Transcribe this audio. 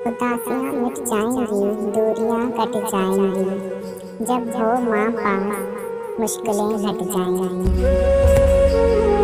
उदासियाँ मिट जाएंगी, दूरियां कट जाएंगी, जब हो माँ पास मुश्किलें हट जाएंगी।